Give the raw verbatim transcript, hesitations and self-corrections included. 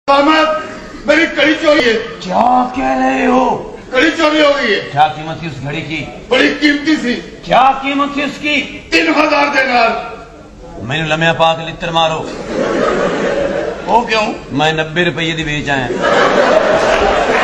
मेरी कड़ी चोरी है। क्या कह रहे हो? कड़ी चोरी हो गई है। क्या कीमत थी उस घड़ी की? बड़ी कीमती सी। क्या कीमत थी उसकी? तीन हजार दिनार। मैंने लम्या पाक लित्र मारो। वो क्यों? मैं नब्बे रुपये दी बेच आया।